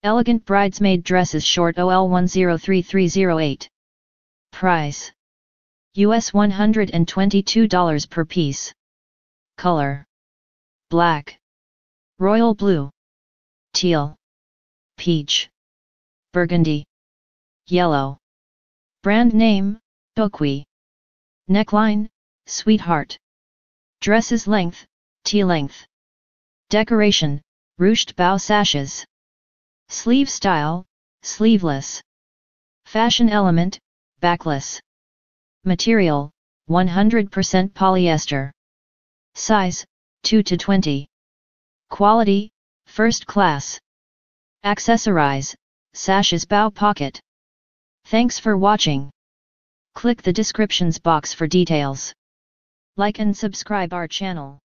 Elegant bridesmaid dresses short OL103308. Price US $122 per piece. Color black, royal blue, teal, peach, burgundy, yellow. Brand name, Boqui. Neckline, sweetheart. Dresses length, T-length. Decoration, ruched bow sashes. Sleeve style, sleeveless. Fashion element, backless. Material, 100% polyester. Size, 2 to 20. Quality, first class. Accessorize, sashes bow pocket. Thanks for watching. Click the descriptions box for details. Like and subscribe our channel.